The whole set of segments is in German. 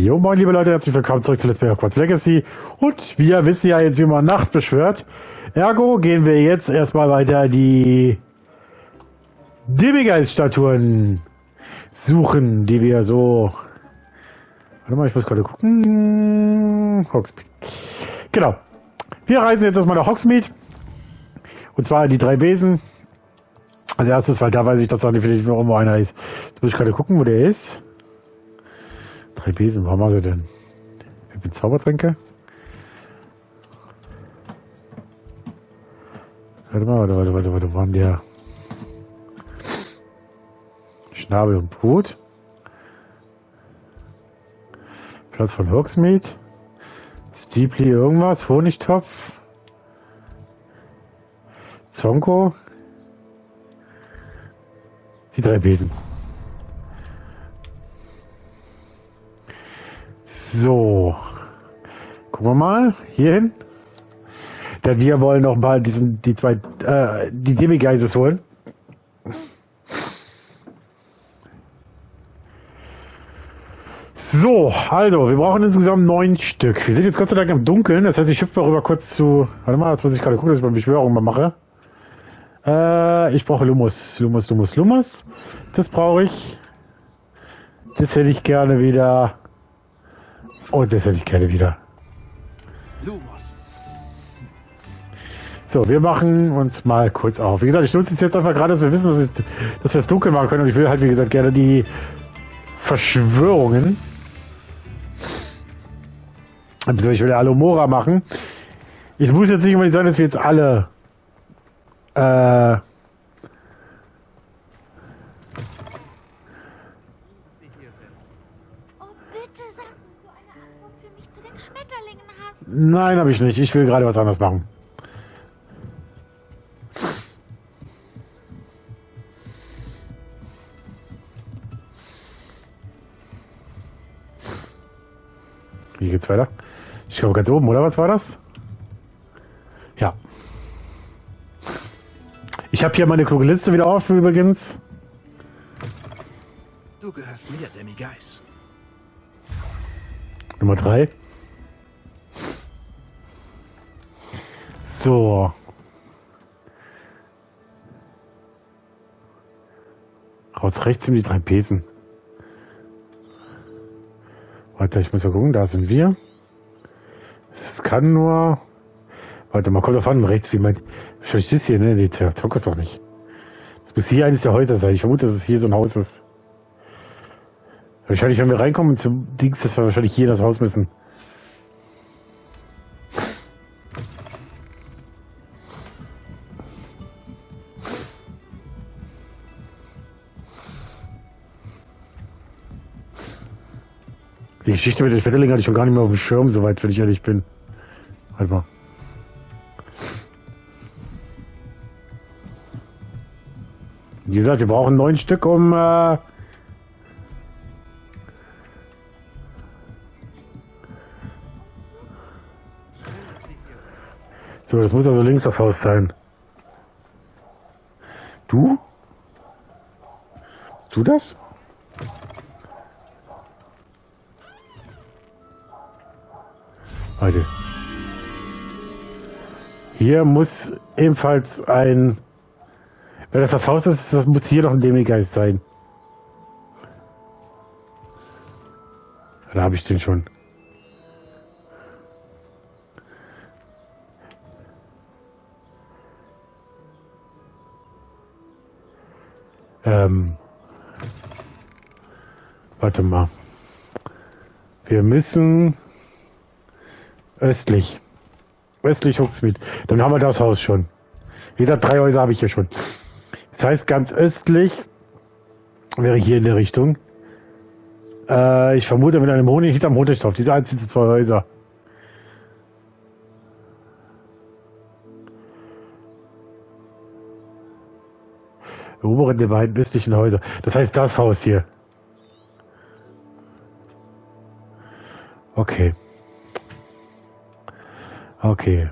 Jo, moin liebe Leute, herzlich willkommen zurück zu Let's Play Hogwarts Legacy. Und wir wissen ja jetzt, wie man Nacht beschwört. Ergo gehen wir jetzt erstmal weiter die Demigeist-Statuen suchen, die wir so... Warte mal, ich muss gerade gucken... Hogsmeade. Genau. Wir reisen jetzt erstmal nach Hogsmeade. Und zwar in die 3 Besen. Als erstes, weil da weiß ich, dass da vielleicht noch irgendwo einer ist. Jetzt muss ich gerade gucken, wo der ist. 3 Besen, wo haben wir sie denn? Ich bin Zaubertränke. Warte mal, wo waren der? Schnabel und Brot. Platz von Hogsmeade. Steeply irgendwas, Honigtopf. Zonko. Die 3 Besen. So. Gucken wir mal. Hier hin. Denn wir wollen noch mal die Demigeises holen. So, also, wir brauchen insgesamt 9 Stück. Wir sind jetzt Gott sei Dank im Dunkeln. Das heißt, ich hüpfe mal rüber kurz zu... Warte mal, jetzt muss ich gerade gucken, dass ich mal Beschwörung mal mache. Ich brauche Lumos. Das brauche ich. Das hätte ich gerne wieder. Oh, das hätte ich gerne wieder. Lumos. So, wir machen uns mal kurz auf. Wie gesagt, ich nutze es jetzt einfach gerade, dass wir wissen, dass wir es dunkel machen können. Und ich will halt, wie gesagt, gerne die Verschwörungen. Also ich will ja Alomora machen. Ich muss jetzt nicht unbedingt sagen, dass wir jetzt alle Oh, bitte sag, dass du eine Antwort für mich zu den Schmetterlingen hast. Nein, habe ich nicht. Ich will gerade was anderes machen. Wie geht's weiter? Ich glaube ganz oben, oder was war das? Ja. Ich habe hier meine kluge Liste wieder offen übrigens. Du gehörst mir, Demigeist. Nummer 3. So. Raus rechts sind die 3 Besen. Warte, ich muss mal gucken, da sind wir. Es kann nur... Warte mal, kommt drauf an, rechts, wie mein... Vielleicht ist hier, ne? Die Zock ist doch nicht. Das muss hier eines der Häuser sein. Ich vermute, dass es hier so ein Haus ist. Wahrscheinlich, wenn wir reinkommen zum Dings, dass wir wahrscheinlich hier in das Haus müssen. Die Geschichte mit den Schmetterlingen hatte ich schon gar nicht mehr auf dem Schirm, soweit, wenn ich ehrlich bin. Warte mal. Wie gesagt, wir brauchen 9 Stück, um so, das muss also links das Haus sein. Du? Bist du das? Warte. Hier muss ebenfalls ein... Wenn das Haus ist, das muss hier noch ein Demigeist sein. Da habe ich den schon. Warte mal. Wir müssen östlich Hogsmeade. Dann haben wir das Haus schon. Wie gesagt, 3 Häuser habe ich hier schon. Das heißt, ganz östlich wäre hier in der Richtung. Ich vermute mit einem Honig hinterm Honigtopf. Diese 1 sind 2 Häuser. Der oberen der beiden östlichen Häuser. Das heißt, das Haus hier. Okay. Okay.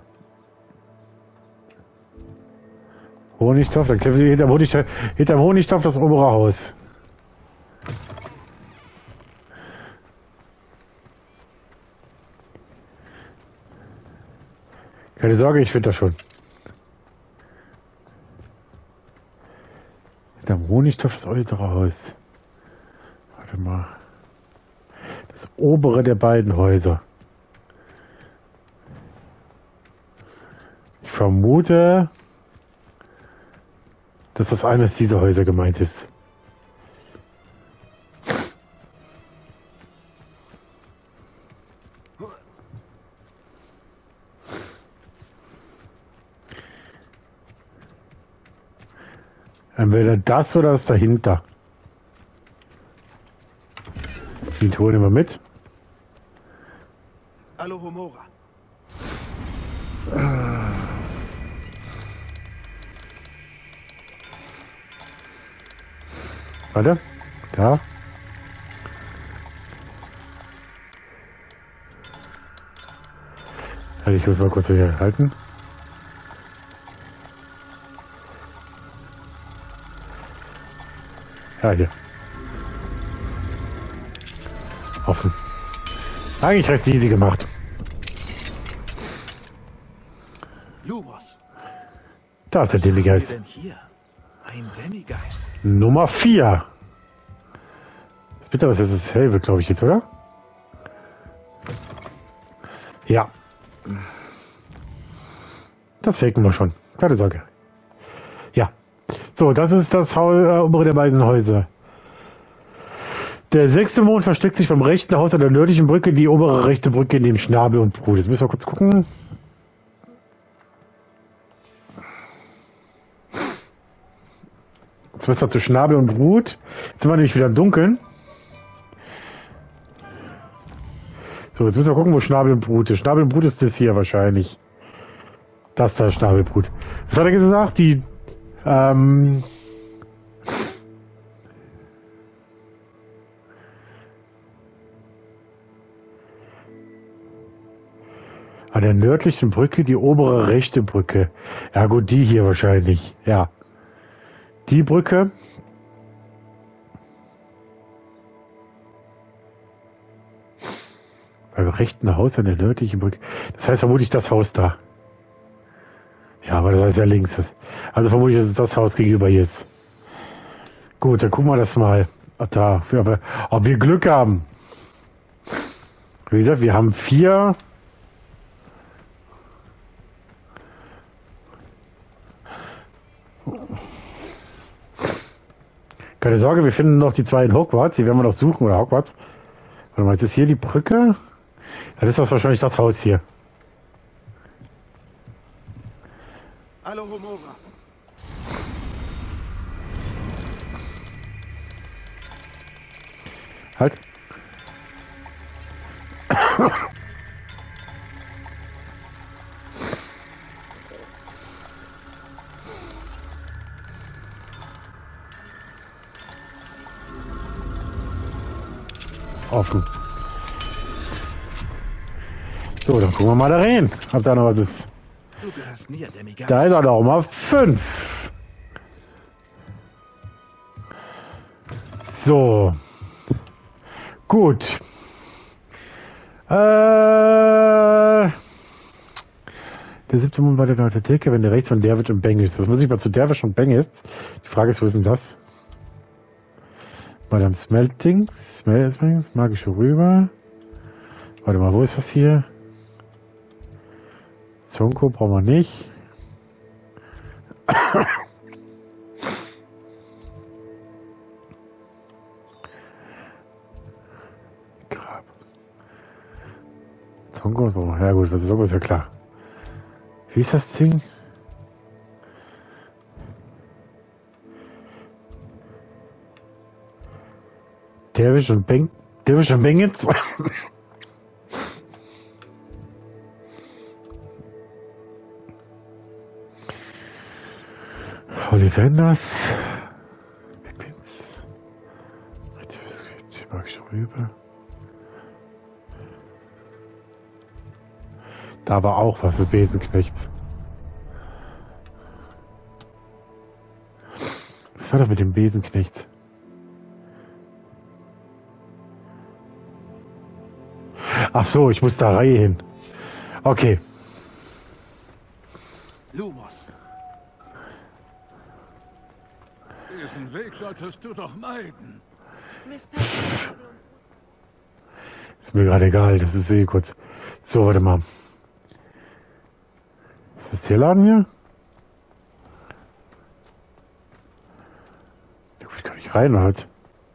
Honigtopf, dann kämpfen wir hinterm Honigtopf das obere Haus. Keine Sorge, ich finde das schon. Hinterm Honigtopf das äußere Haus. Warte mal. Das obere der beiden Häuser. Ich vermute, dass das eines dieser Häuser gemeint ist. Entweder das oder das dahinter. Die Tour nehmen wir mit. Alohomora. Warte. Da. Ich muss mal kurz hier halten. Ja, hier. Offen. Eigentlich recht easy gemacht. Lumos. Da ist der Was haben wir Demigeist. denn hier? Ein Demigeist. Nummer 4. Das bitte, was ist das? Selbe, glaube ich jetzt, oder? Ja. Das faken wir schon. Keine Sorge. Ja. So, das ist das obere der beiden Häuser. Der 6. Mond versteckt sich vom rechten Haus an der nördlichen Brücke, die obere rechte Brücke neben Schnabel und Brut. Jetzt müssen wir kurz gucken. Jetzt müssen wir zu Schnabel und Brut. Jetzt sind wir nämlich wieder im Dunkeln. So, jetzt müssen wir gucken, wo Schnabel und Brut ist. Schnabel und Brut ist das hier wahrscheinlich. Das da ist Schnabel und Brut. Was hat er gesagt? Die, an der nördlichen Brücke, die obere rechte Brücke. Ja gut, die hier wahrscheinlich. Ja. Die Brücke. Beim rechten Haus an der nördlichen Brücke. Das heißt vermutlich das Haus da. Ja, aber das heißt ja links. Also vermutlich ist es das Haus gegenüber hier ist. Gut, dann gucken wir das mal. Da, ob wir Glück haben. Wie gesagt, wir haben 4. Keine Sorge, wir finden noch die 2 in Hogwarts. Die werden wir noch suchen, oder Hogwarts. Warte mal, jetzt ist hier die Brücke. Dann ist das wahrscheinlich das Haus hier. Alohomora. Halt. Offen. So, dann gucken wir mal da rein. Ob da noch was ist. Du gehörst mir, Demigeist. Da ist er noch mal 5. So. Gut. Der 7. Mond war der neue Theke, wenn der rechts von Derwisch und Beng ist. Das muss ich mal zu Derwisch und Beng ist. Die Frage ist, wo ist denn das? Madame Smeltings, magische Rüber. Warte mal, wo ist das hier? Zonko brauchen wir nicht. Grab. Zonko brauchen wir. Ja gut, was ist so, ist ja klar. Wie ist das Ding? Derwisch und Bengetz. Ollivanders. Pippins. Magische Rübe. Da war auch was mit Besenknechts. Was war das mit dem Besenknechts? Ach so, ich muss da Reihe hin. Okay. Lumos. Diesen Weg solltest du doch meiden. Miss Pepper. Ist mir gerade egal, das ist eh kurz. So, warte mal. Ist das der Laden hier? Da komme ich gar nicht rein, halt.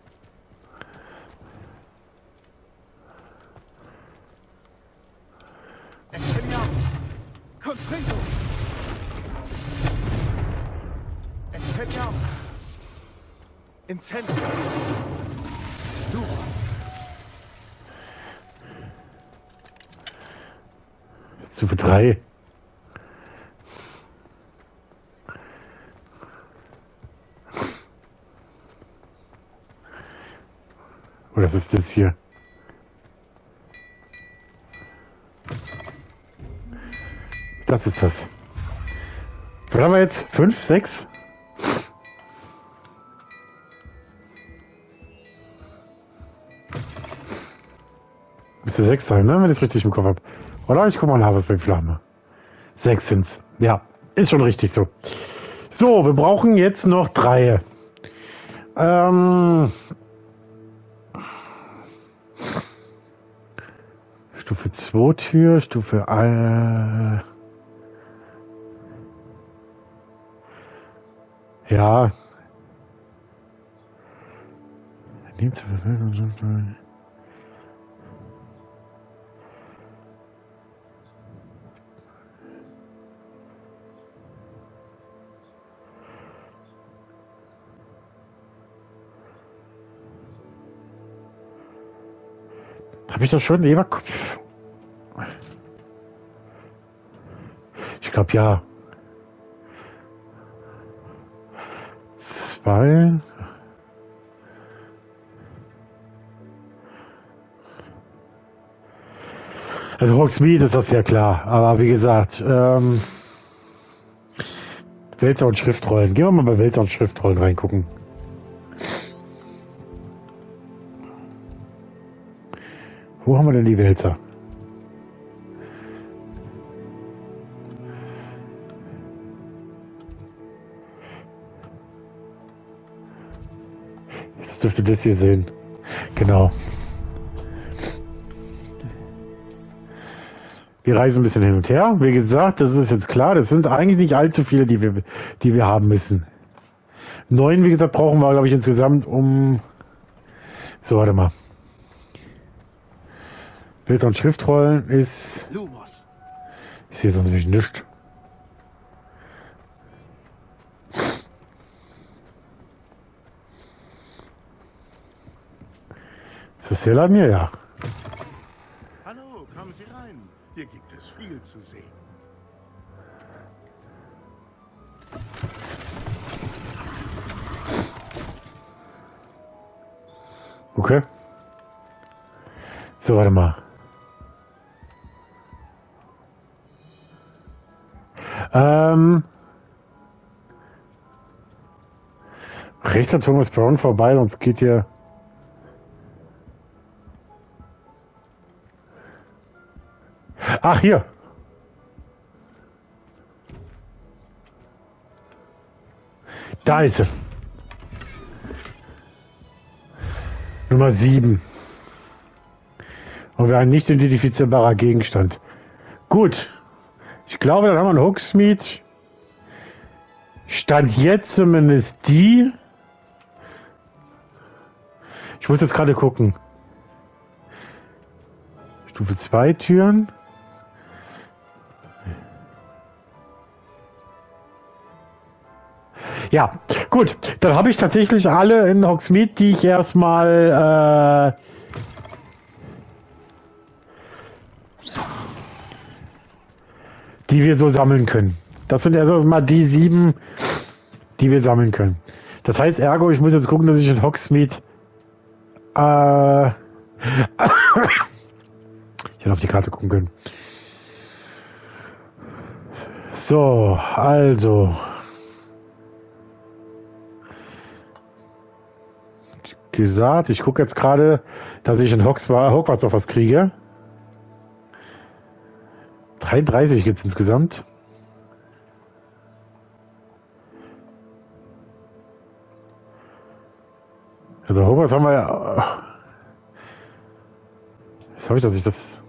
Expelliarmus. Confringo. Expelliarmus. Incendio. Lumos. Stufe 3. Oder was ist das hier? Das ist das. Was haben wir jetzt? 5, 6? Müsste 6 sein, ne? Wenn ich es richtig im Kopf habe. Oder? Ich guck mal nach, was bei Flamme. 6 sind's. Ja, ist schon richtig so. So, wir brauchen jetzt noch 3. Stufe 2 Tür, Stufe ja. Habe ich das schon im Kopf? Ich glaube ja. 2. Also Hogsmeade ist das ja klar, aber wie gesagt, Wälzer und Schriftrollen. Gehen wir mal bei Wälzer und Schriftrollen reingucken. Wo haben wir denn die Wälzer? Das dürfte das hier sehen. Genau. Wir reisen ein bisschen hin und her. Wie gesagt, das ist jetzt klar. Das sind eigentlich nicht allzu viele, die wir haben müssen. 9, wie gesagt, brauchen wir, glaube ich, insgesamt um... So, warte mal. Bilder und Schriftrollen ist... Lumos. Ich sehe sonst nämlich nichts. Ist das der Laden hier? Ja. Hallo, kommen Sie rein. Hier gibt es viel zu sehen. Okay. So, warte mal. Rechts an Thomas Brown vorbei, sonst geht hier... Ach, hier. Da ist sie. Nummer 7. Und wir ein nicht identifizierbarer Gegenstand. Gut. Ich glaube, dann haben wir einen Hogsmeade. Stand jetzt zumindest die. Ich muss jetzt gerade gucken. Stufe 2 Türen. Ja, gut. Dann habe ich tatsächlich alle in Hogsmeade, die ich erstmal die wir so sammeln können. Das sind erst mal die 7, die wir sammeln können. Das heißt, ergo, ich muss jetzt gucken, dass ich in Hogsmeade ich hätte auf die Karte gucken können. So, also. Gesagt, ich gucke jetzt gerade, dass ich in Hogwarts noch was kriege. 33 gibt es insgesamt. Also Hogwarts haben wir ja... Ich hoffe, dass ich das...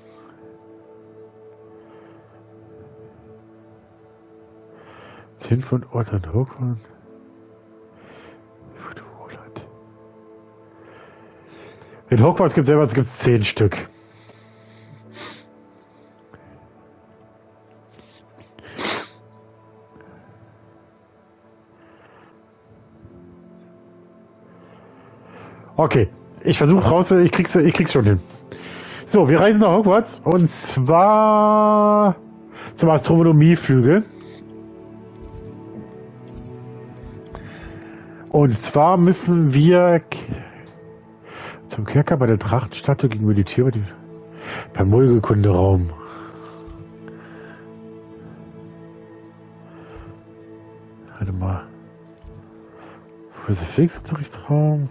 von Ort an Hogwarts. In Hogwarts gibt es 10 Stück. Okay, ich versuche raus, ich krieg's schon hin. So, wir reisen nach Hogwarts und zwar zum Astronomieflügel. Und zwar müssen wir zum Kerker bei der Drachenstatue gegenüber die Tür beim Muggelkunderaum. Warte mal. Unterrichtsraum.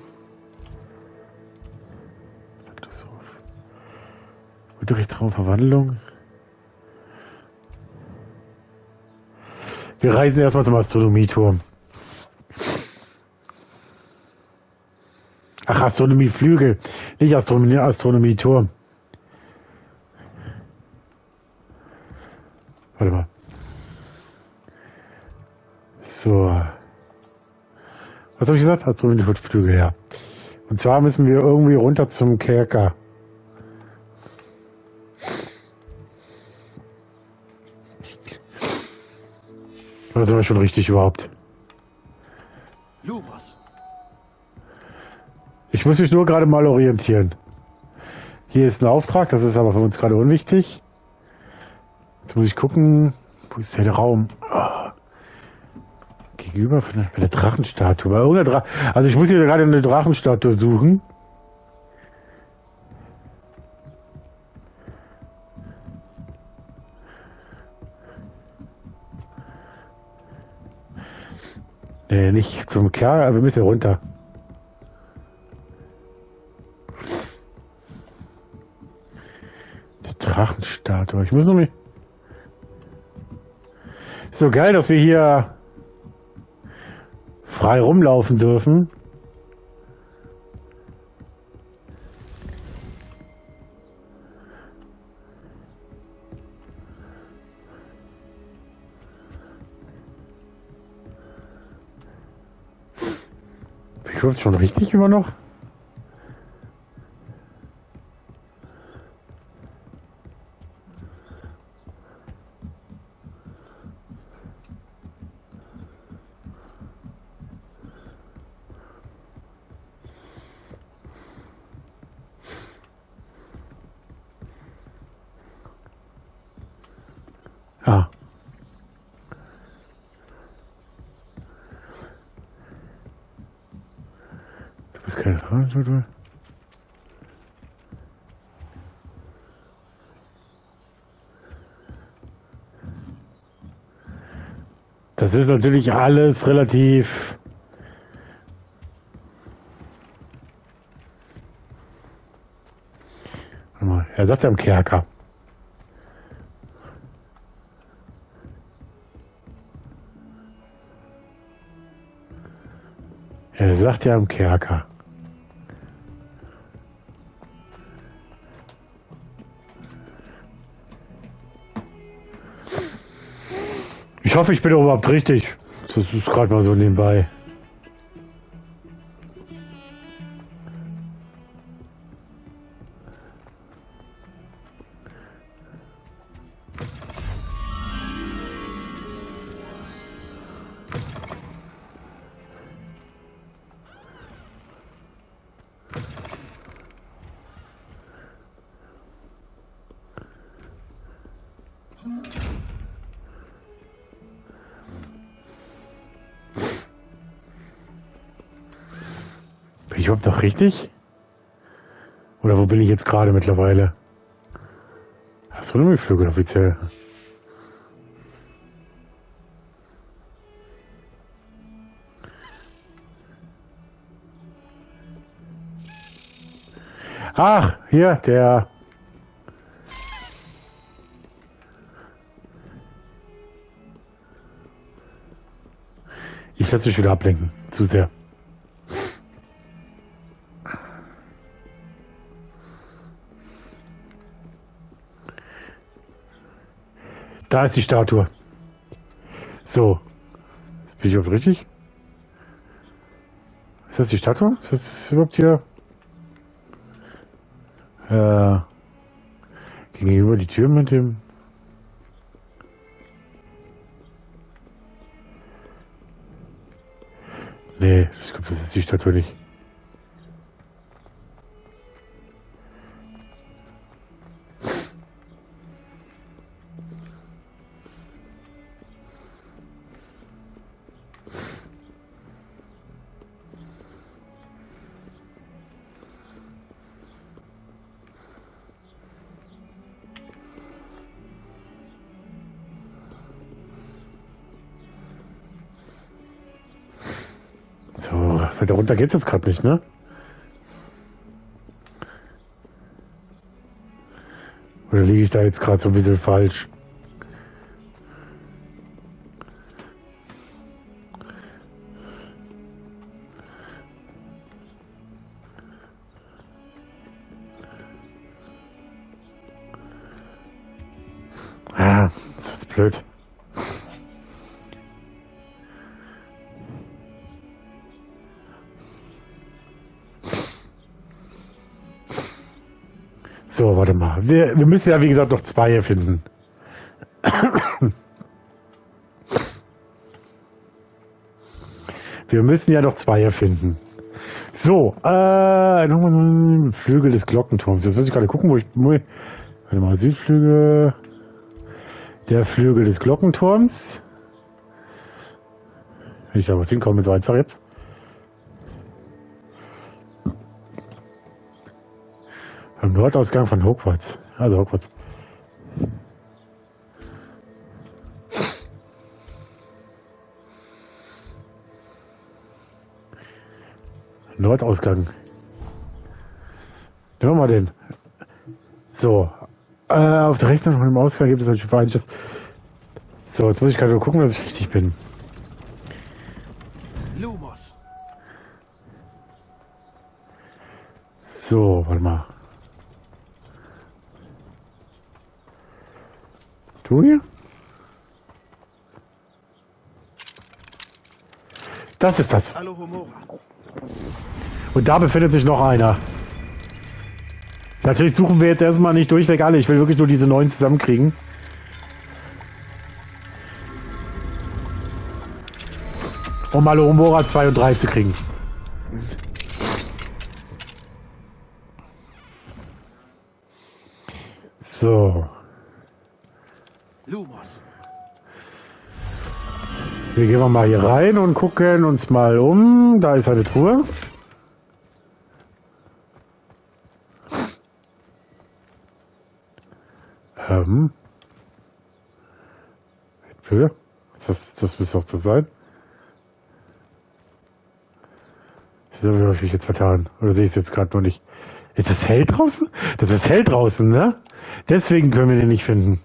Unterrichtsraum Verwandlung. Wir reisen erstmal zum Astronomieturm. Ach, Astronomieflügel, nicht Astronomieturm. Warte mal. So. Was habe ich gesagt? Astronomieflügel, ja. Und zwar müssen wir irgendwie runter zum Kerker. Das war schon richtig überhaupt. Lubos. Ich muss mich nur gerade mal orientieren. Hier ist ein Auftrag, das ist aber für uns gerade unwichtig. Jetzt muss ich gucken, wo ist der Raum? Oh. Gegenüber von der Drachenstatue. Bei irgendeiner also ich muss hier gerade eine Drachenstatue suchen. Nee, nicht zum Kerl, aber wir müssen hier runter. Die Drachenstatue. Ich muss noch nicht. Ist so geil, dass wir hier frei rumlaufen dürfen. Ich hoffe, es schon richtig immer noch. Ah. Du bist keine Frage. Das ist natürlich alles relativ. Warte mal, er sagt ja am Kerker. Er sagt ja am Kerker. Ich hoffe, ich bin überhaupt richtig. Das ist gerade mal so nebenbei. Bin ich überhaupt noch richtig? Oder wo bin ich jetzt gerade mittlerweile? Astronomieflügel offiziell. Ach, hier, der... Ich lasse mich wieder ablenken. Zu sehr. Da ist die Statue. So. Bin ich überhaupt richtig? Ist das die Statue? Ist das überhaupt hier? Gegenüber die Tür mit dem... Nee, ich glaube, das ist die Statue nicht. So, weiter runter geht's jetzt gerade nicht, ne? Oder liege ich da jetzt gerade so ein bisschen falsch? Ah, das ist blöd. So, warte mal. Wir müssen ja, wie gesagt, noch zwei finden. Wir müssen ja noch zwei finden. So, nochmal Flügel des Glockenturms. Jetzt muss ich gerade gucken, wo ich... Warte mal, Südflügel... Der Flügel des Glockenturms. Ich aber hinkomme so einfach jetzt. Am Nordausgang von Hogwarts. Also Hogwarts. Nordausgang. Nehmen wir mal den. So. Auf der rechten von dem Ausgang gibt es ein vereinigtes. So, jetzt muss ich gerade nur gucken, dass ich richtig bin. Lumos. So, warte mal. Du hier? Das ist das. Alohomora. Und da befindet sich noch einer. Natürlich suchen wir jetzt erstmal nicht durchweg alle. Ich will wirklich nur diese 9 zusammenkriegen. Um Alohomora 2 und 3 zu kriegen. So. Lumos. Wir gehen mal hier rein und gucken uns mal um. Da ist eine Truhe. Das müsste doch das sein. Wieso habe ich mich jetzt vertan? Oder sehe ich es jetzt gerade noch nicht? Ist es hell draußen? Das ist hell draußen, ne? Deswegen können wir den nicht finden.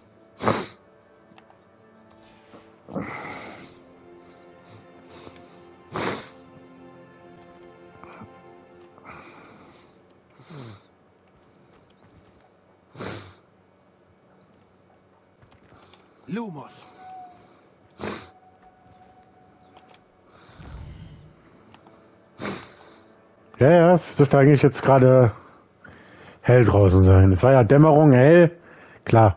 Lumos. Ja, es dürfte eigentlich jetzt gerade hell draußen sein. Es war ja Dämmerung, hell, klar.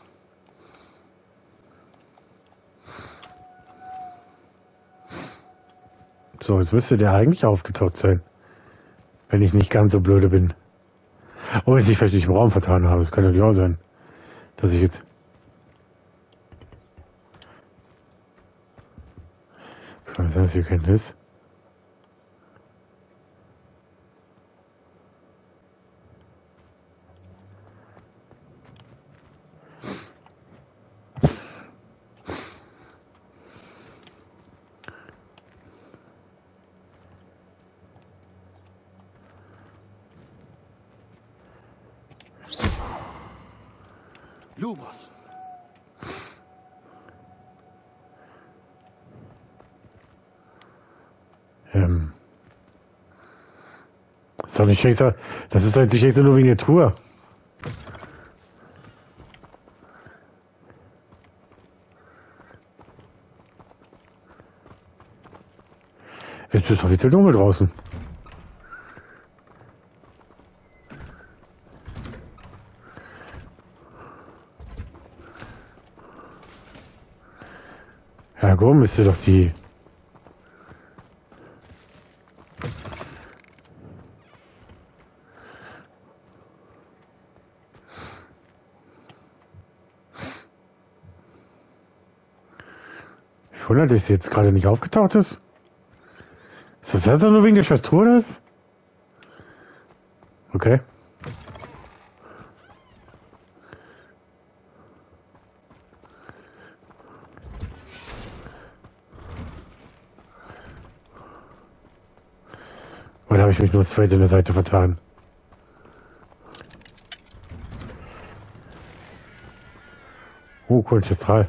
So, jetzt müsste der eigentlich aufgetaucht sein. Wenn ich nicht ganz so blöde bin. Oh, ich vielleicht nicht im Raum vertan habe. Das kann natürlich auch sein. Dass ich jetzt... Das kann sein, dass hier kein ist. Lumos. Das ist doch nicht extra, das ist doch jetzt nicht extra nur wegen der Truhe. Jetzt ist offiziell dunkel draußen. Ja, komm, ist ja doch die. Ich wundere, dass sie jetzt gerade nicht aufgetaucht ist. Ist das jetzt nur wegen der Schwester das? Okay. Oder habe ich mich nur straight in der Seite vertan? Oh, cool, Chestral.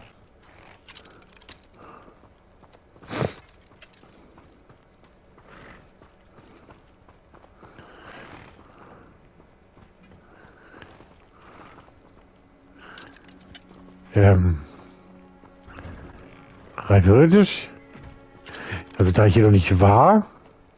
Rein theoretisch, also da ich hier noch nicht war,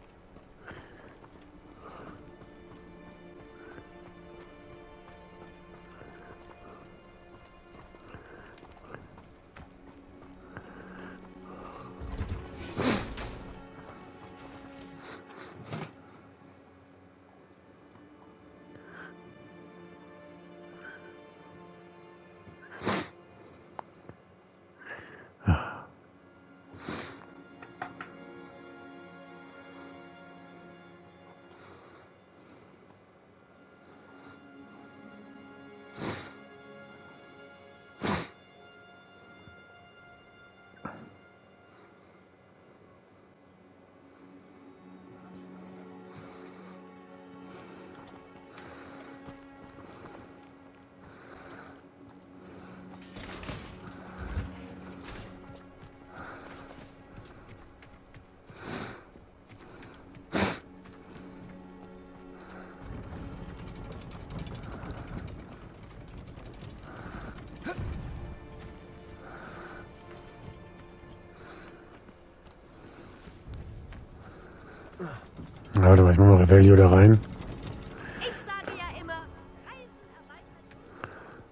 ja, da war ich mal Rebellion da rein. Ich sage ja immer, Reisen erweitert.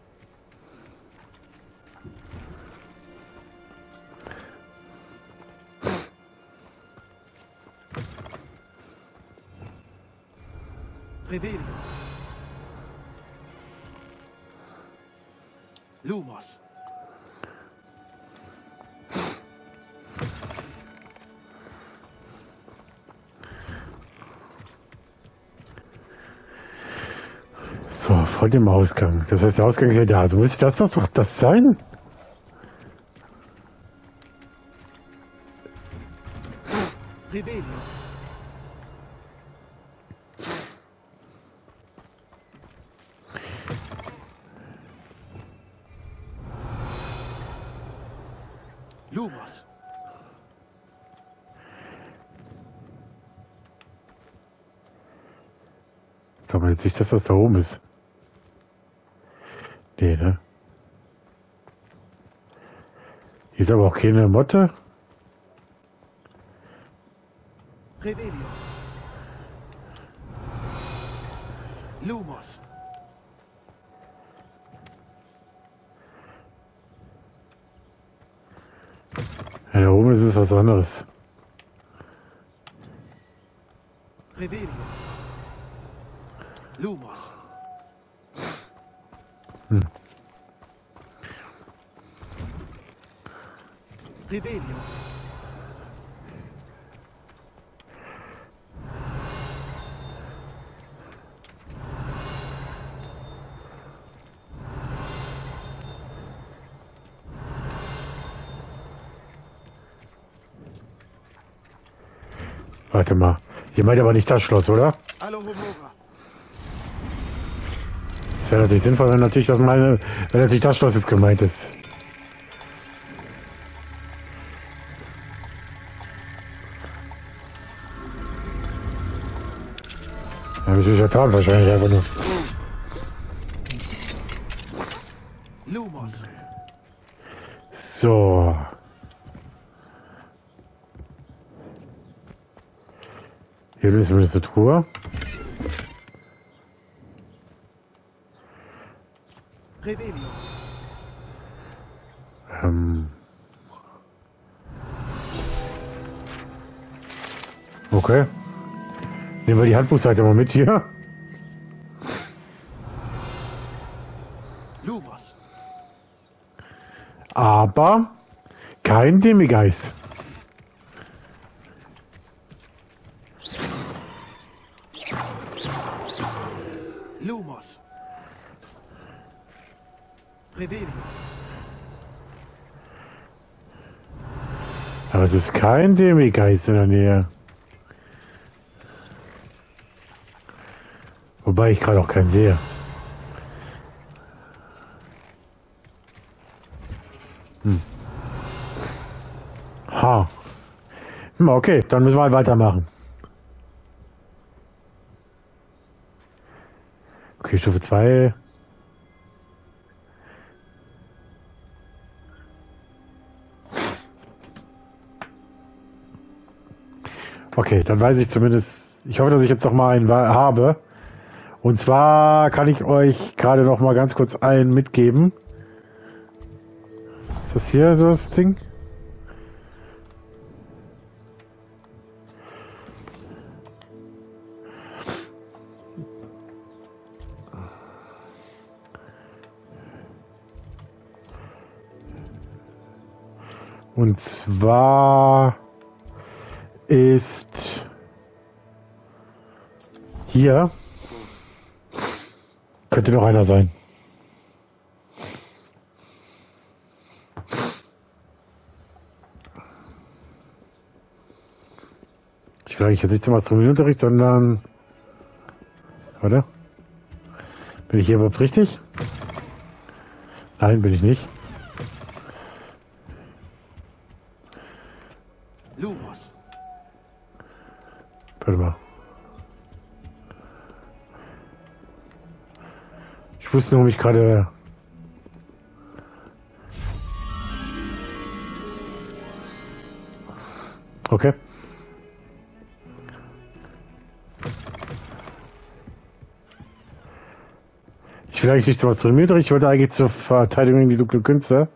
Rebellion. Lumos. So, vor dem Ausgang. Das heißt, der Ausgang ist ja da. Also müsste das doch das sein? Rebellion. Lumos. Sag mal jetzt nicht, dass das da oben ist. Nee, ne? Hier ist aber auch keine Motte. Rebellion. Lumos. Ja, da oben ist es was anderes. Rebellion. Lumos. Rebellion. Warte mal. Ihr meint aber nicht das Schloss, oder? Alohomora. Das wäre natürlich sinnvoll, wenn natürlich wenn natürlich das Schloss jetzt gemeint ist. Habe ich mich vertan wahrscheinlich einfach nur. Lumos. So. Hier ist zumindest eine Truhe. Revelio. Okay. Nehmen wir die Handbuchseite mal mit hier. Lumos. Aber kein Demigeist. Lumos. Revelio. Aber es ist kein Demigeist in der Nähe. Wobei ich gerade auch keinen sehe. Ha. Okay, dann müssen wir halt weitermachen. Okay, Stufe 2. Okay, dann weiß ich zumindest, ich hoffe, dass ich jetzt noch mal einen habe. Und zwar kann ich euch gerade noch mal ganz kurz einen mitgeben. Ist das hier so das Ding? Und zwar ist hier, könnte noch einer sein. Ich glaube, jetzt nicht zum Astronomieunterricht, sondern, warte, bin ich hier überhaupt richtig? Nein, bin ich nicht. Lumos. Warte mal. Ich wusste nur, mich gerade. Okay. Ich will eigentlich nicht zum Astronomieunterricht, ich wollte eigentlich zur Verteidigung gegen die dunklen Künste.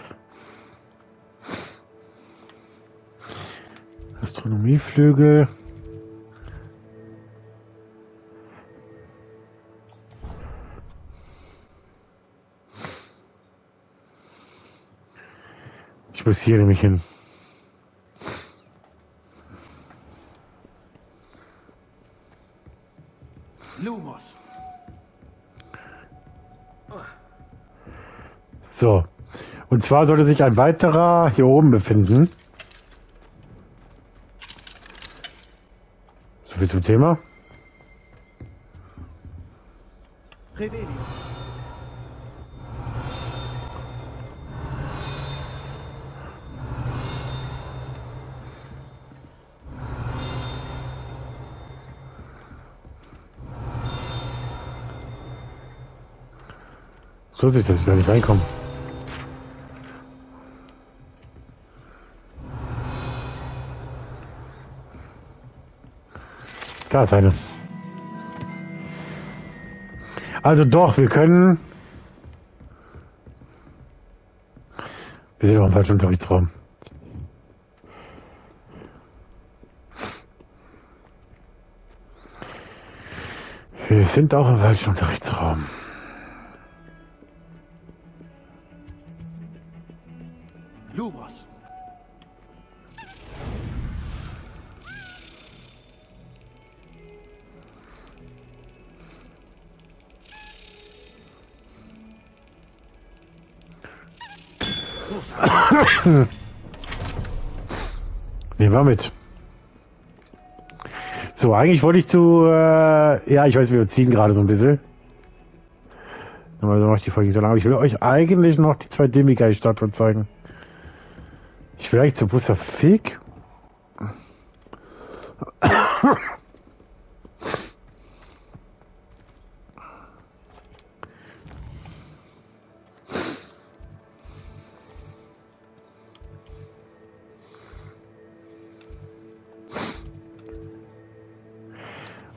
Astronomieflügel. Ich muss hier nämlich hin. Lumos. So. Und zwar sollte sich ein weiterer hier oben befinden. So viel zum Thema. Revelio. So sieht, dass ich da nicht reinkomme. Da ist eine. Also doch, wir können. Wir sind auch im falschen Unterrichtsraum. Wir sind auch im falschen Unterrichtsraum. Lumos. Nehmen wir mit. So, eigentlich wollte ich zu, ja, ich weiß, wir ziehen gerade so ein bisschen. Also macht die Folge so lange. Aber ich will euch eigentlich noch die 2 Demigeist-Statuen zeigen. Ich will eigentlich zu Buster Fig.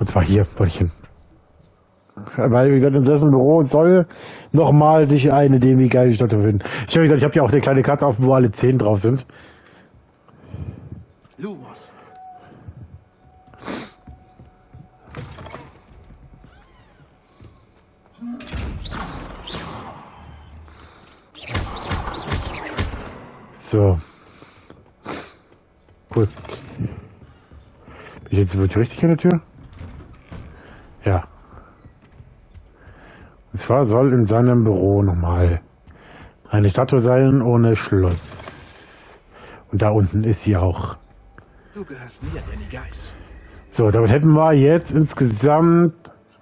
Und zwar hier, wollte ich hin. Weil, wie gesagt, in dessen Büro soll nochmal sich eine demi geile Stadt befinden. Ich habe gesagt, ich habe ja auch eine kleine Karte auf, wo alle 10 drauf sind. Lumos. So. Cool. Bin ich jetzt wirklich richtig an der Tür? Ja. Und zwar soll in seinem Büro nochmal eine Statue sein ohne Schloss. Und da unten ist sie auch. Du gehörst mir, Danny Geis. So, damit hätten wir jetzt insgesamt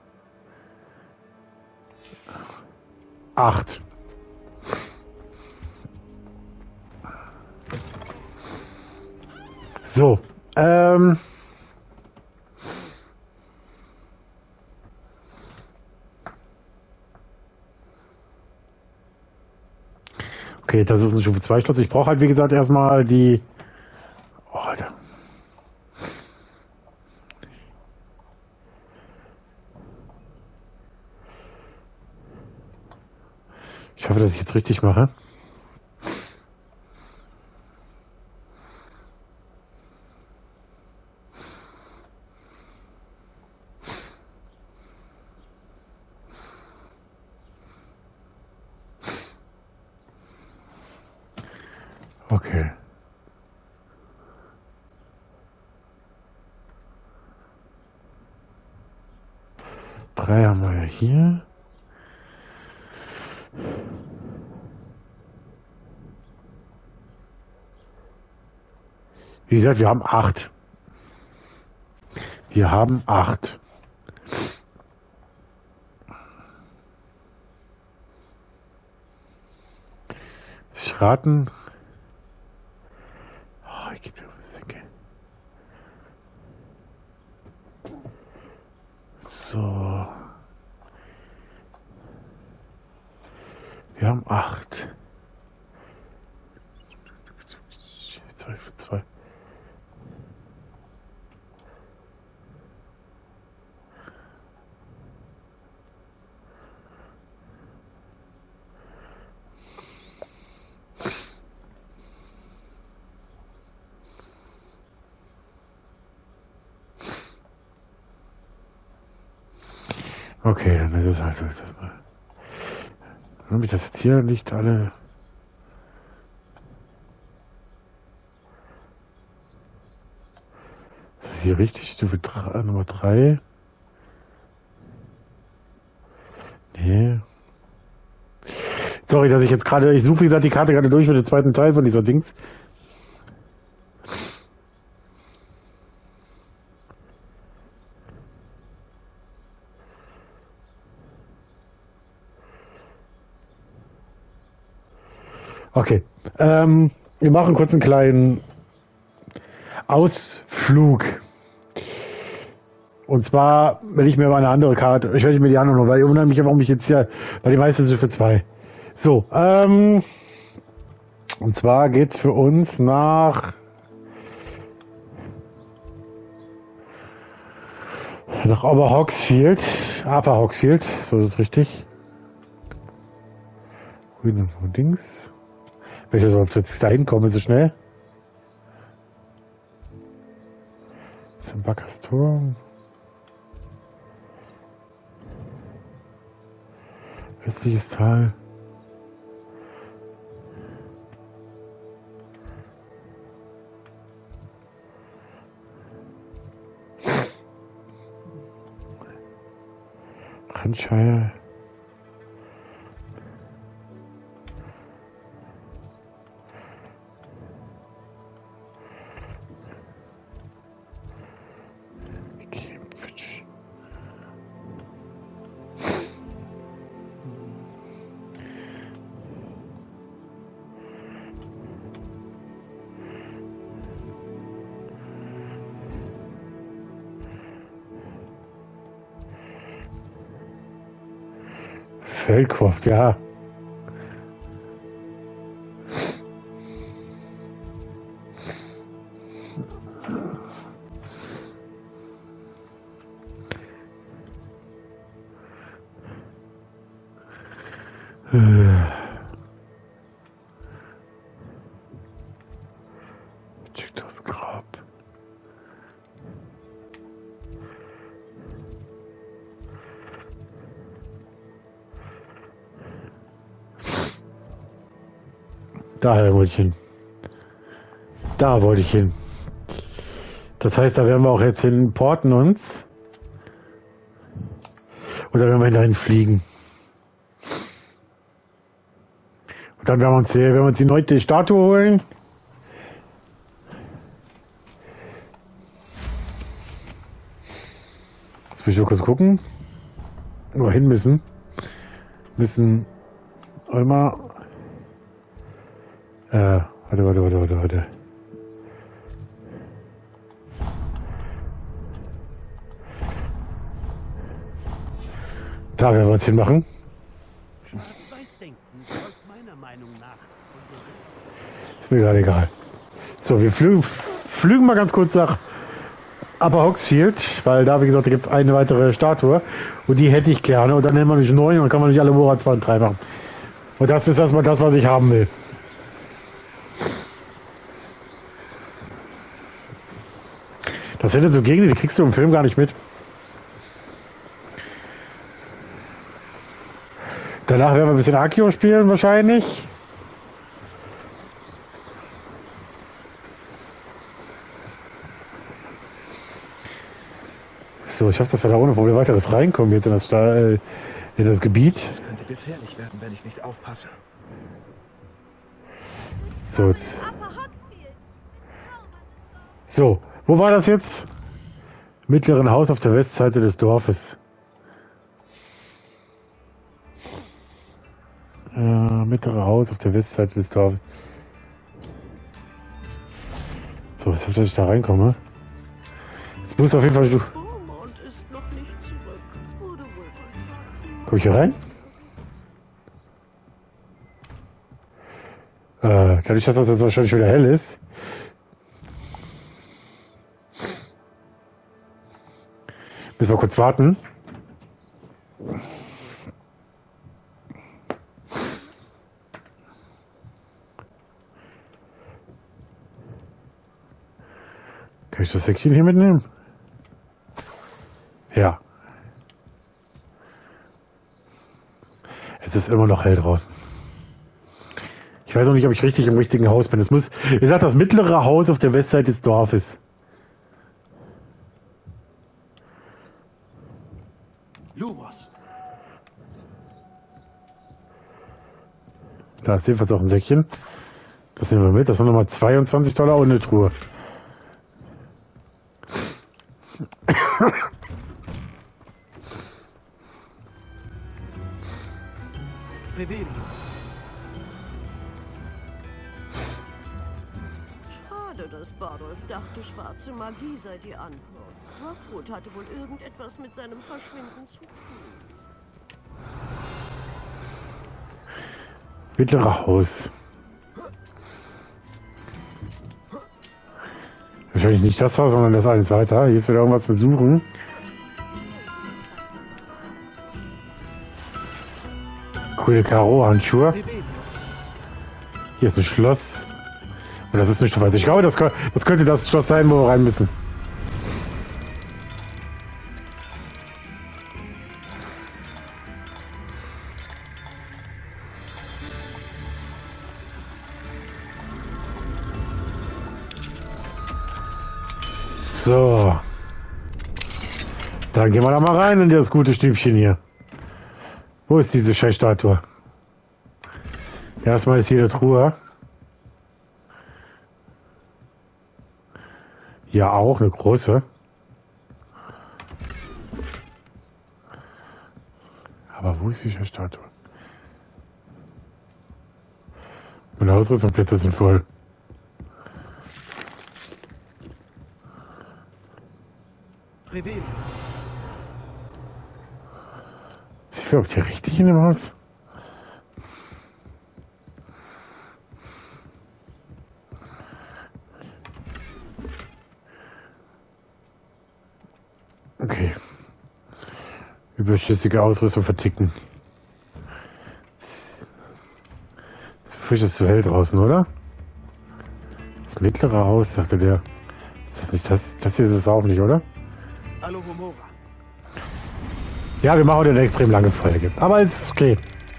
8. So, okay, das ist ein Stufe 2 Schloss. Ich brauche halt, wie gesagt, erstmal die... Oh, Alter. Ich hoffe, dass ich jetzt richtig mache. Okay. Drei haben wir ja hier. Wie gesagt, wir haben 8. Wir haben 8. Schraten. Oh, ich gebe dir was. Okay. So. Wir haben 8. 2 für 2. Okay, dann ist es halt so. Habe ich das jetzt hier nicht alle... Das ist hier richtig, Stufe 3, Nummer 3. Nee. Sorry, dass ich jetzt gerade... Ich suche, wie gesagt, die Karte gerade durch für den zweiten Teil von dieser Dings. Okay, wir machen kurz einen kleinen Ausflug. Und zwar will ich mir mal eine andere Karte. Ich werde mir die andere noch, weil ich wundere mich, warum ich jetzt hier, weil die meiste ist für 2. So, und zwar geht's für uns nach Upper Hogsfield, so ist es richtig. Grüne Dings. Wenn ich überhaupt jetzt da hinkomme, so schnell. Das ist ein Backers Tor. Östliches Tal. Randshire. Feldcroft, ja. Check das Grab. Daher wollte ich hin. Da wollte ich hin. Das heißt, da werden wir auch jetzt hinporten uns. Oder werden wir dahin fliegen. Und dann werden wir uns die neue Statue holen. Jetzt muss ich noch kurz gucken. Wo wir hin müssen. Müssen einmal. Warte. Da werden wir uns hinmachen. Schwarz-Weiß-Denken folgt meiner Meinung nach. Ist mir gerade egal. So, wir flügen mal ganz kurz nach Upper Hogsfield, weil da, wie gesagt, da gibt es eine weitere Statue und die hätte ich gerne und dann nehmen wir mich 9 und dann kann man nicht alle Mora 2 und 3 machen. Und das ist erstmal das, was ich haben will. Das sind jetzt so Gegner, die kriegst du im Film gar nicht mit. Danach werden wir ein bisschen Akio spielen wahrscheinlich. So, ich hoffe, dass wir da ohne Probleme weiteres reinkommen jetzt in das Gebiet. Es könnte gefährlich werden, wenn ich nicht aufpasse. So, jetzt. Upper Hogsfield. So, wo war das jetzt? Mittleren Haus auf der Westseite des Dorfes. Mittlere Haus auf der Westseite des Dorfes. So, ich hoffe, dass ich da reinkomme. Es muss auf jeden Fall. Beaumont ist noch nicht zurück. Wurde wohl verstanden. Komm ich hier rein? Dadurch, dass das jetzt wahrscheinlich wieder hell ist. Müssen wir kurz warten. Kann ich das Säckchen hier mitnehmen? Ja. Es ist immer noch hell draußen. Ich weiß noch nicht, ob ich richtig im richtigen Haus bin. Es muss, ich sag, das mittlere Haus auf der Westseite des Dorfes. Lumos. Da ist jedenfalls auch ein Säckchen. Das nehmen wir mit. Das sind nochmal $22 und eine Truhe. Revelio. Schade, dass Bardolph dachte, schwarze Magie sei die Antwort. Rockwood hatte wohl irgendetwas mit seinem Verschwinden zu tun. Mittlere Haus. Wahrscheinlich nicht das Haus, sondern das eines weiter. Hier ist wieder irgendwas zu suchen. Grüne Karo-Handschuhe. Revelio. Hier ist ein Schloss. Und das ist nicht weiß. Ich glaube, das könnte das Schloss sein, wo wir rein müssen. So. Dann gehen wir da mal rein in das gute Stübchen hier. Wo ist diese Scheißstatue? Erstmal ist hier eine Truhe. Ja, auch eine große. Aber wo ist die Statue? Meine Ausrüstungsplätze sind voll. Revelio. Sind wir überhaupt hier richtig in dem Haus? Okay. Überschüssige Ausrüstung verticken. frisch ist zu hell draußen, oder? Das mittlere Haus, sagte der. Ist das nicht das? Das hier ist es auch nicht, oder? Alohomora. Ja, wir machen heute eine extrem lange Folge. Aber es ist okay.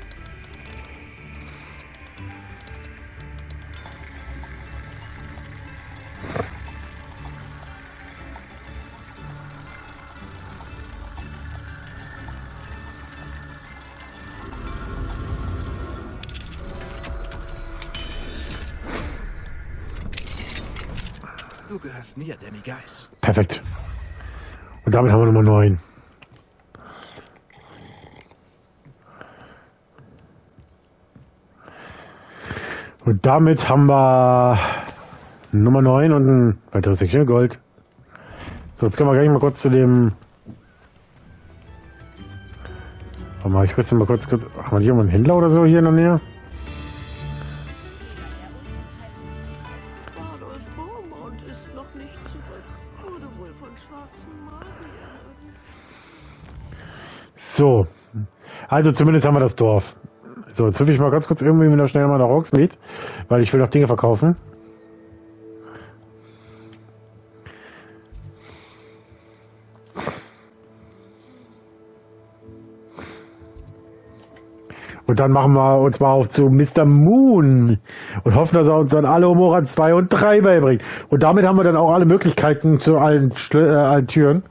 Du gehörst mir, Danny Geis. Perfekt. Und damit haben wir Nummer 9. Und damit haben wir Nummer 9 und ein weiteres Säckchen Gold. So, jetzt können wir gleich mal kurz zu dem... Warte mal, ich rüste mal kurz... Haben wir hier mal einen Händler oder so hier in der Nähe? Bardolph Beaumont ist noch nicht zurück. Wurde wohl von schwarzen Magiern. So. Also zumindest haben wir das Dorf. So, jetzt hüpfe ich mal ganz kurz irgendwie wieder schnell mal nach Hogsmeade, weil ich will noch Dinge verkaufen. Und dann machen wir uns mal auf zu Mr. Moon und hoffen, dass er uns dann alle Alohomora 2 und 3 beibringt. Und damit haben wir dann auch alle Möglichkeiten zu allen Türen.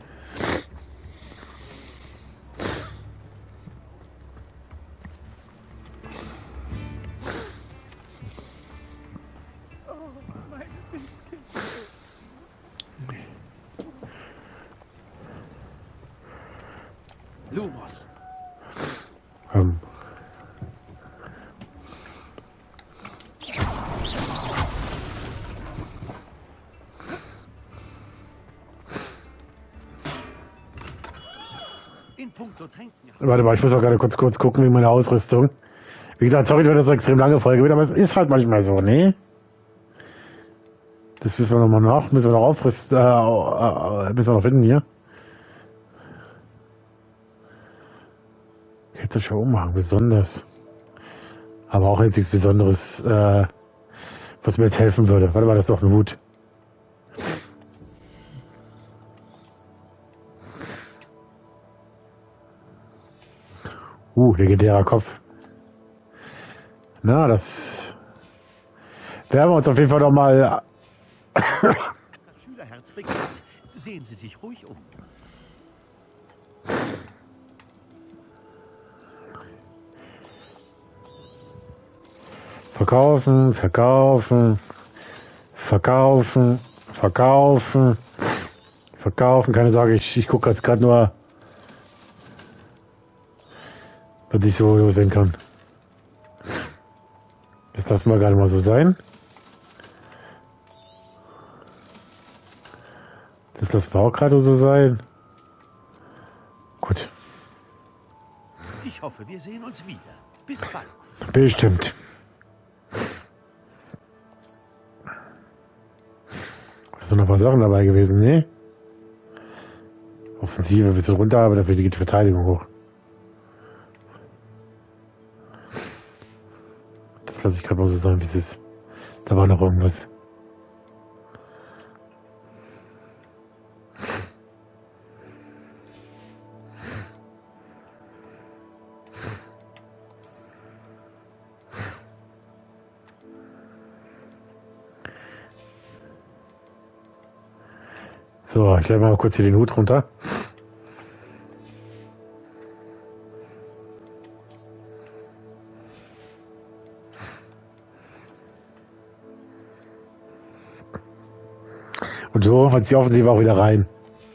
Lumos. In puncto Tränken. Warte mal, ich muss auch gerade kurz gucken wegen meiner Ausrüstung. Wie gesagt, sorry, wenn das eine extrem lange Folge wird, aber es ist halt manchmal so, ne? Das müssen wir nochmal müssen wir noch aufrüsten, müssen wir noch finden hier. Ich hätte schon umhaken, besonders. Aber auch jetzt nichts Besonderes, was mir jetzt helfen würde. Warte mal, das ist doch ein Hut. Legendärer Kopf. Na, das werden wir uns auf jeden Fall noch mal. Das Schülerherz begehrt. Sehen Sie sich ruhig um. Verkaufen, verkaufen, verkaufen, verkaufen, verkaufen. Keine Sorge, ich gucke jetzt gerade nur, was ich so loswerden kann. Das lassen wir gerade mal so sein. Das lassen wir auch gerade so sein. Gut. Ich hoffe, wir sehen uns wieder. Bis bald. Bestimmt. Da sind noch ein paar Sachen dabei gewesen, ne? Offensive ein bisschen runter, aber dafür geht die Verteidigung hoch. Das lasse ich gerade mal so sein, wie es ist. Da war noch irgendwas. So, ich lege mal kurz hier den Hut runter. Und so hat sie offensichtlich auch wieder rein.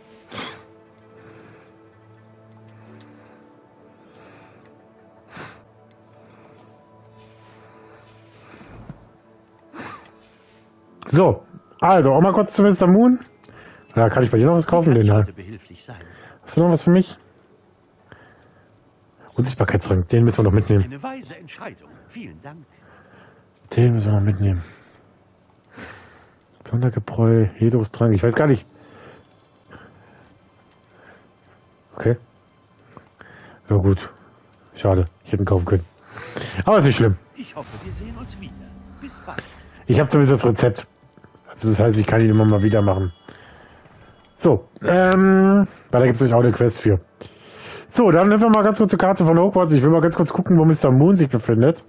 So, also auch mal kurz zu Mr. Moon. Ja, kann ich bei dir noch was kaufen? Kann ich Den, heute behilflich sein? hast du noch was für mich? Unsichtbarkeitstrank, den müssen wir noch mitnehmen. Eine weise Entscheidung. Vielen Dank. Den müssen wir noch mitnehmen. Sondergebräu, Hedungsdrang, ich weiß gar nicht. Okay. Ja gut. Schade, ich hätte ihn kaufen können. Aber ist nicht schlimm. Ich hoffe, wir sehen uns wieder. Bis bald. Ich habe zumindest das Rezept. Also das heißt, ich kann ihn immer mal wieder machen. So, weil da gibt es nämlich auch eine Quest für. So, dann nehmen wir mal ganz kurz die Karte von Hogwarts. Ich will mal ganz kurz gucken, wo Mr. Moon sich befindet.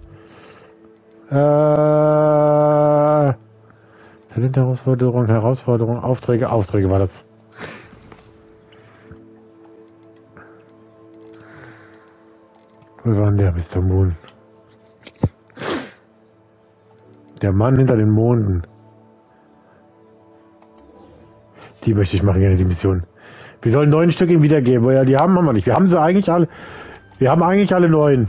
Herausforderung, Aufträge war das. Wo war denn der Mr. Moon? Der Mann hinter den Monden. Die möchte ich machen, gerne die Mission. Wir sollen 9 Stück ihm wiedergeben, weil ja, die haben wir nicht. Wir haben sie eigentlich alle. Wir haben eigentlich alle 9.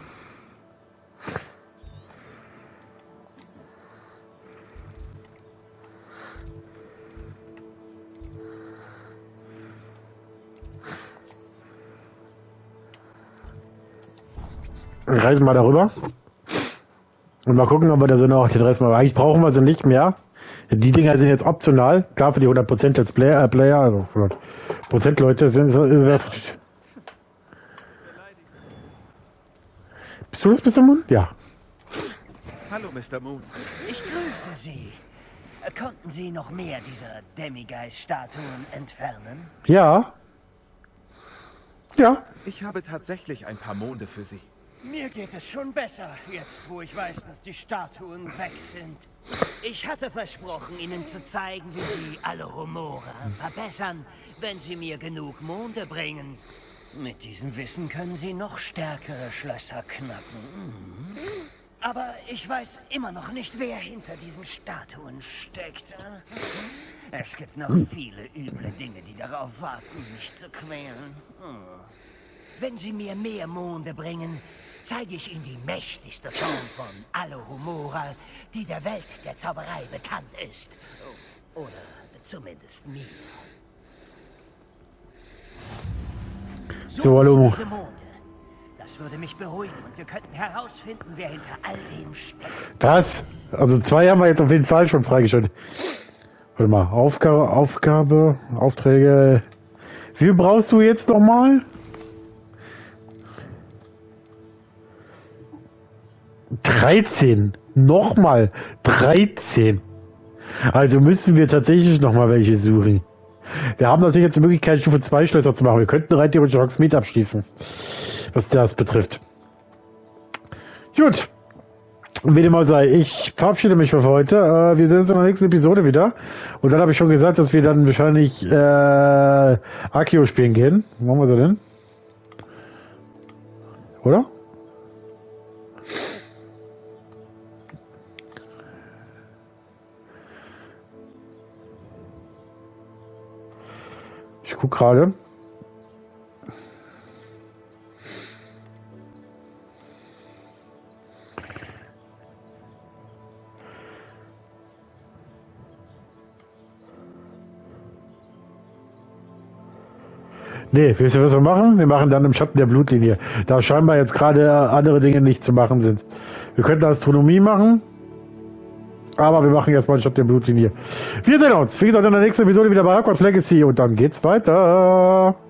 Wir reisen mal darüber. Und mal gucken, ob wir da so noch den Rest mal. Eigentlich brauchen wir sie nicht mehr. Die Dinger sind jetzt optional. Klar, für die 100% als Player, also 100% Leute sind. Bist du das, Mr. Moon? Ja. Hallo, Mr. Moon. Ich grüße Sie. Konnten Sie noch mehr dieser Demigeist-Statuen entfernen? Ja. Ja. Ich habe tatsächlich ein paar Monde für Sie. Mir geht es schon besser, jetzt wo ich weiß, dass die Statuen weg sind. Ich hatte versprochen, Ihnen zu zeigen, wie Sie Alohomora verbessern, wenn Sie mir genug Monde bringen. Mit diesem Wissen können Sie noch stärkere Schlösser knacken. Aber ich weiß immer noch nicht, wer hinter diesen Statuen steckt. Es gibt noch viele üble Dinge, die darauf warten, mich zu quälen. Wenn Sie mir mehr Monde bringen, zeige ich Ihnen die mächtigste Form von Alohomora, die der Welt der Zauberei bekannt ist. Oder zumindest mir. So, hallo. Diese Monde. Das würde mich beruhigen und wir könnten herausfinden, wer hinter all dem steckt. Was? Also 2 haben wir jetzt auf jeden Fall schon freigeschaltet. Warte mal, Aufgabe, Aufträge. Wie viel brauchst du jetzt nochmal? 13. Nochmal 13. Also müssen wir tatsächlich nochmal welche suchen. Wir haben natürlich jetzt die Möglichkeit, Stufe 2 Schlösser zu machen. Wir könnten rein theoretisch Hogsmeade abschließen, was das betrifft. Gut. Wie dem auch sei, ich verabschiede mich für heute. Wir sehen uns in der nächsten Episode wieder. Und dann habe ich schon gesagt, dass wir dann wahrscheinlich Accio spielen gehen. Machen wir so denn? Oder? Ich gucke gerade. Nee, wisst ihr, was wir machen? Wir machen dann im Schatten der Blutlinie. Da scheinbar jetzt gerade andere Dinge nicht zu machen sind. Wir könnten Astronomie machen. Aber wir machen jetzt mal den Schatten der Blutlinie. Wir sehen uns, wie gesagt, in der nächsten Episode wieder bei Hogwarts Legacy und dann geht's weiter.